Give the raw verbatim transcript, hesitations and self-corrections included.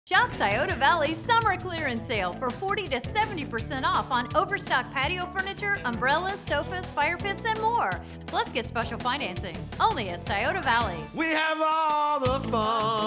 Shop Scioto Valley's summer clearance sale for forty to seventy percent off on overstock patio furniture, umbrellas, sofas, fire pits, and more. Plus, get special financing only at Scioto Valley. We have all the fun.